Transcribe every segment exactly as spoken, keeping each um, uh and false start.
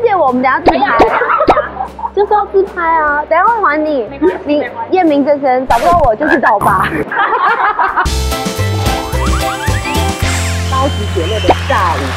借我，我们等下自拍。就是要自拍啊，等下会还你。你验明正身，找不到我就去找我爸。 高级姐妹的下午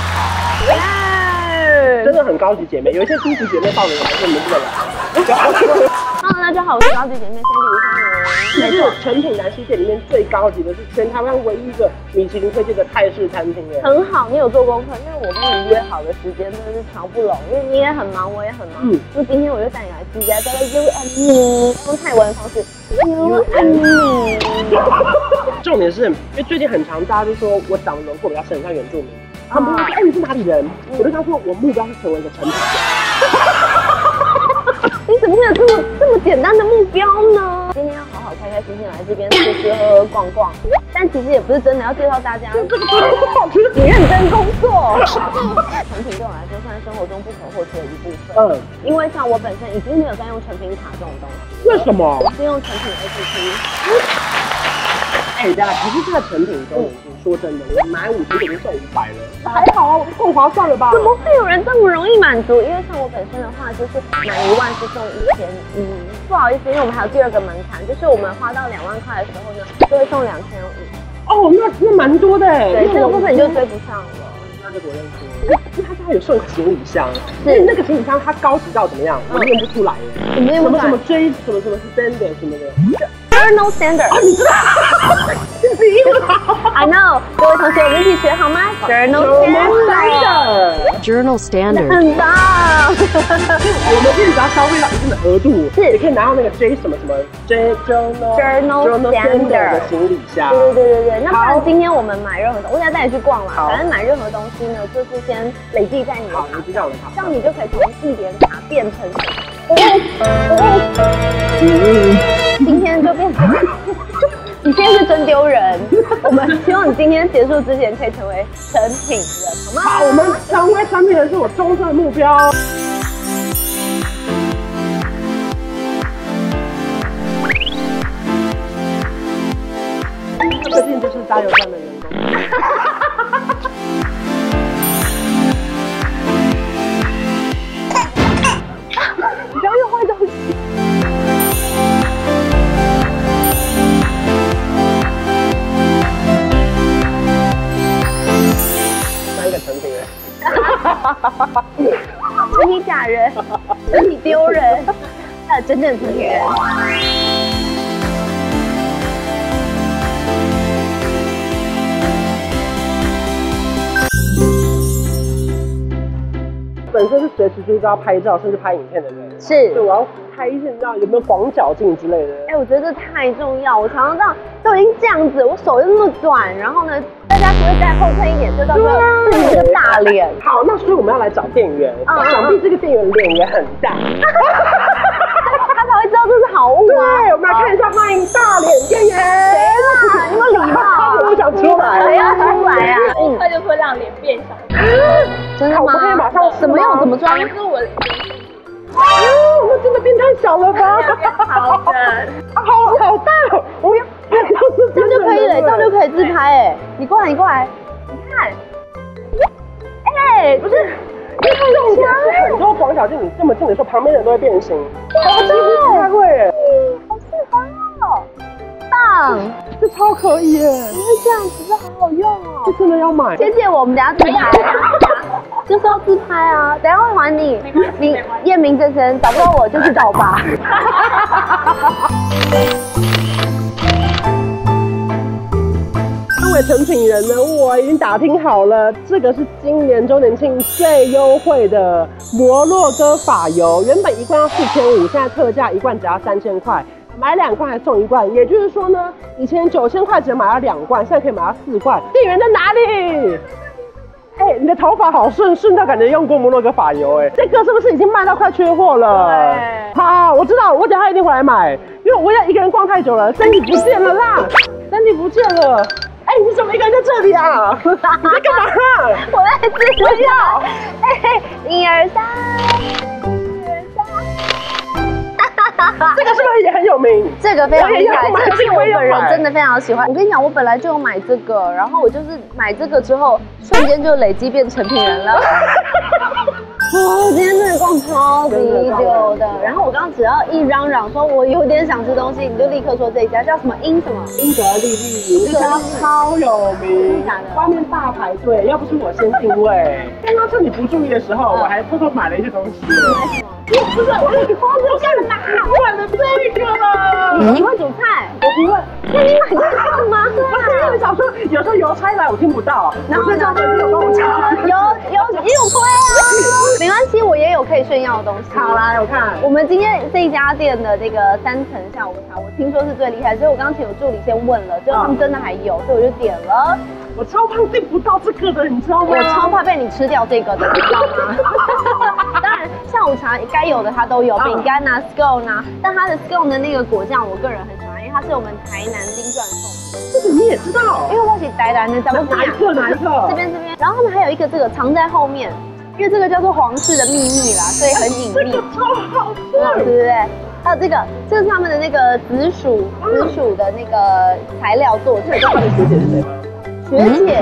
茶，真的很高级姐妹。有一些低级姐妹报名了，还是没这么来。 Hello， 大家好，我是高级姐妹三 D 吴湘云。 这是成品南西店里面最高级的，是全台湾唯一一个米其林推荐的泰式餐厅耶。 很好，你有做功课，因为我跟你约好的时间真的是瞧不拢，因为你也很忙，我也很忙。嗯，那今天我就带你来吃一家叫做 You and Me， 用泰文的方式 You and Me。 重点是，因为最近很常大家就说我长得轮廓比较深，很像原住民。他们就说：“哎，你是哪里人？”我就跟他说：“我目标是成为一个成品人。” 你怎么会有这么这么简单的目标呢？今天要好好开开心心来这边吃吃喝喝逛逛，但其实也不是真的要介绍大家，这个你认真工作。成品对我来说算是生活中不可或缺的一部分。嗯，因为像我本身已经没有在用成品卡这种东西。 为什么？ 我是用成品 A P P。 哎，大家，可是这个成品中，说真的，我买五千就已经送五百了，还好啊，够划算了吧？ 怎么会有人这么容易满足？因为像我本身的话，就是满一万是送一千一。不好意思，因为我们还有第二个门槛，就是我们花到两万块的时候呢，就会送两千五。 哦，那那蛮多的哎。 对，这个部分你就追不上了。 那就我认识。因为它还有送行李箱，是那个行李箱它高级到怎么样？我念不出来。 你念不出来？ 什么什么追什么什么 standard 什么的。 Journal standard， 啊，你知道？你英文好 I know， 各位同学，我们一起学好吗 ？Journal standard，Journal standard， 很棒。 我们只要消费到一定的额度，是，也可以拿到那个 J 什么什么 J Journal Journal standard 的行李箱。 对对对对对。那不然今天我们买任何东西，我等下带你去逛啦。反正买任何东西呢，就是先累计在你的卡， 我知道了， 这样你就可以从一点卡变成。哦嗯。 今天就变成，你现在是真丢人。我们希望你今天结束之前可以成为成品人，好吗？ 好，我们成为成品人是我终身的目标。这边就是加油站的员工。你不要用坏东西。成品人，成体假人，成体丢人，还有真正的成品人。本身是随时就是要拍照，甚至拍影片的人，是，对，我要拍一些，你知道有没有广角镜之类的？哎，我觉得这太重要。我常常这样都已经这样子，我手又那么短，然后呢？大家只会再后退一点，就到时候是一个大脸。好，那所以我们要来找店员，想必这个店员脸也很大，他才会知道这是好物啊。对，我们来看一下，欢迎大脸店员。谁啦？你有礼貌，我想出来，谁要出来啊？ 很快就会让脸变小。 真的吗？我们可以马上怎么用怎么装？ 就是我。 哦，那真的变太小了吧？ 好的， 好好大哦！我要。 这样就可以了，这样就可以自拍哎！你过来，你过来，你看，哎，不是，你很强。 很多广角镜你这么近的时候，旁边人都会变形。我几乎不太会哎。 好适合哦，棒， 这超可以耶！ 你会这样子，这好好用哦。 这真的要买。 先借我，我们等下自拍。就是要自拍啊，等下会还你。你验明正身，找不到我就去找我爸。 身为成品人呢，我已经打听好了，这个是今年周年庆最优惠的摩洛哥法油，原本一罐要四千五，现在特价一罐只要三千块，买两罐还送一罐，也就是说呢，以前九千块只能买到两罐，现在可以买到四罐。店员在哪里？哎、欸，你的头发好顺，顺到感觉用过摩洛哥发油，哎，这个是不是已经卖到快缺货了？对，好，我知道，我等一下一定回来买，因为我要一个人逛太久了，身体不见了啦，身体不见了。哎、欸，你怎么一个人在这里啊？你在干嘛？ 我在自拍。哎，一二三，一二三。 这个是不是也很有名？ 这个非常厉害，这个是我本人真的非常喜欢。我跟你讲，我本来就有买这个，然后我就是买这个之后，瞬间就累积变成品人了。哦，今天真的逛超级久的。然后我刚刚只要一嚷嚷说我有点想吃东西，你就立刻说这一家叫什么英什么？ 英格丽丽，这家超有名，外面大排队，要不是我先定位，刚刚趁你不注意的时候，我还偷偷买了一些东西。 买什么？ 不是，我我干嘛？我买了这个了。 你会煮菜？ 我不会。 那你买这个吗？ 不是，因为想说有时候邮差来我听不到，然后叫朋友帮我查。 有有也有推啊，没关系，我也有可以炫耀的东西。 好来，我看。 我们今天这一家店的这个三层下午茶，我听说是最厉害，所以我刚刚请我助理先问了，就他们真的还有，所以我就点了。 我超怕订不到这个的，你知道吗？ 我超怕被你吃掉这个的，你知道吗？当然，下午茶该有的它都有，饼干啊、scone 啊，但它的 scone 的那个果酱，我个人很喜欢，因为它是我们台南金钻送。 这个你也知道？ 因为我是台南的，咱们哪一个哪一个？ 这边这边，然后他们还有一个这个藏在后面，因为这个叫做皇室的秘密啦，所以很隐秘。 这个超好吃， 很好吃，对不对？还有这个，这是他们的那个紫薯，紫薯的那个材料做成。 你知道他的学姐是谁吗？ 学姐。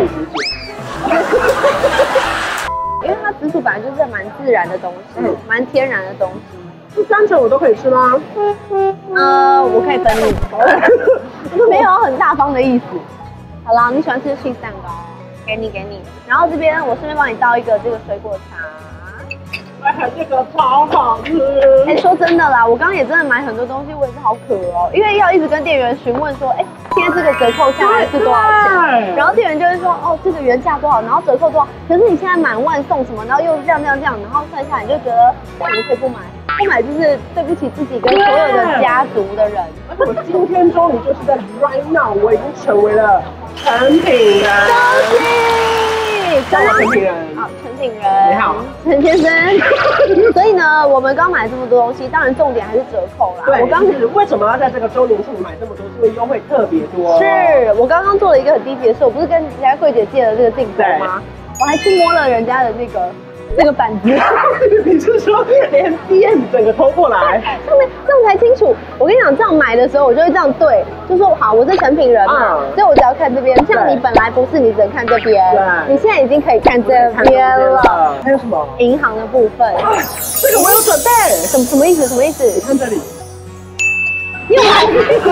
因为它紫薯本来就是蛮自然的东西，蛮天然的东西。 这三层我都可以吃吗？ 呃，我可以分你，没有很大方的意思。好啦，你喜欢吃 cheese 蛋糕，给你给你。然后这边我顺便帮你倒一个这个水果茶。 哎，这个超好吃。 哎，说真的啦，我刚刚也真的买很多东西，我也是好渴哦，因为要一直跟店员询问说，哎，今天这个折扣下来是多少钱？然后店员就会说，哦，这个原价多少，然后折扣多少。可是你现在满万送什么，然后又是这样这样这样，然后算下来你就觉得，我们可以不买，不买就是对不起自己跟所有的家族的人。 而且我今天终于就是在 right now， 我已经成为了成品人。 恭喜！ 叫我成品人。 好，成品人。 你好， 陈先生。所以呢，我们刚买这么多东西，当然重点还是折扣啦。 对， 我刚是为什么要在这个周年庆买这么多？是因为优惠特别多。 是我刚刚做了一个很低级的事，我不是跟人家柜姐借了这个镜头吗？我还去摸了人家的那个那个板子。 你是说连 D M 整个偷过来？ 上面这样才清楚。我跟你讲，这样买的时候我就会这样对，就说好，我是成品人嘛，所以我只要看这边。像你本来不是，你只能看这边，你现在已经可以看这边了。 还有什么？ 银行的部分。 这个我有准备。 什么什么意思？什么意思？ 你看这里。 你有买？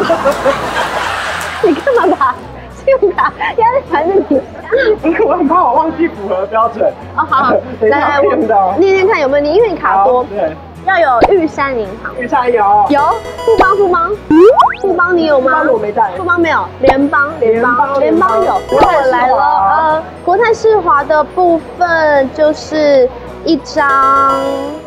你干嘛把信用卡压在盘子底下？ 不是，我很怕我忘记符合标准。 哦，好好，来来，我念念看有没有你，因为你卡多。 对。 要有玉山银行。 玉山有。 有。富邦富邦。富邦你有吗？ 富邦我没带。 富邦没有。联邦联邦联邦有。我来了，呃，国泰世华的部分就是一张。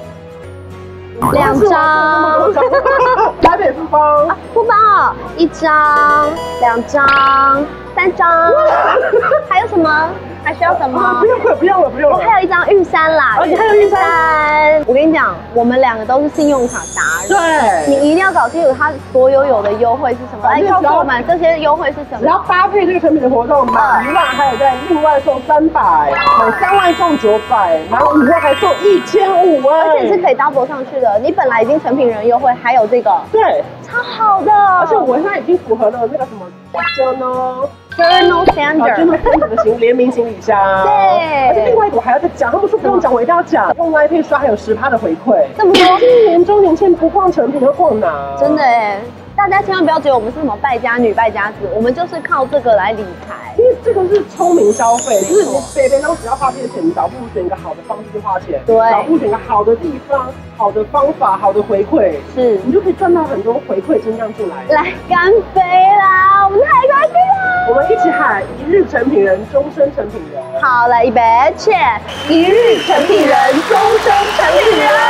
两张， 台北富邦， 富邦哦，一张、两张、三张，还有什么？还需要什么？ 不用了，不用了，不用了。 我还有一张玉山啦， 哦，你还有玉山。 我跟你讲，我们两个都是信用卡达人， 对， 你一定要搞清楚它所有有的优惠是什么，来告诉我们这些优惠是什么。 只要搭配这个成品的活动，满一万还有在另外送三百，满三万送九百，满五万还送一千五哎， 而且是可以 double 上去的。你本来已经成品人优惠，还有这个， 对， 超好的。 而且我现在已经符合了那个什么 journal journal standard journal standard 的行联名行李箱。 对， 而且另外一个我还要再讲，他们说不用讲，我一定要讲，用 Line Pay 刷还有十趴的回馈。 这么多， 今年周年庆不逛成品要逛哪？ 真的哎。大家千万不要觉得我们是什么败家女、败家子，我们就是靠这个来理财。 因为这个是聪明消费，就是你北北都只要花这些钱，你倒不如选一个好的方式去花钱， 对， 倒不如选一个好的地方、好的方法、好的回馈， 是， 你就可以赚到很多回馈金这样进来。 来干杯啦！我们太开心了！ 我们一起喊一日成品人，终身成品人。 好，来一杯 ，Cheers！ 一日成品人，终身成品人。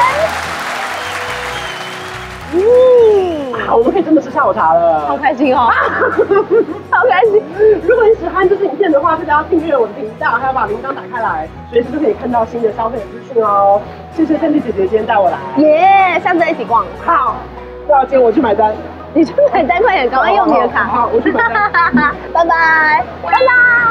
嗯， 好，我们可以真的吃下午茶了， 好开心哦，好开心！ 如果你喜欢这支影片的话，记得要订阅我的频道，还要把铃铛打开来，随时都可以看到新的消费资讯哦。谢谢天地姐姐今天带我来， 耶！下次再一起逛。 好，要接我去买单， 你去买单，快点，赶快用你的卡。 好，我去买单。 拜拜，拜拜。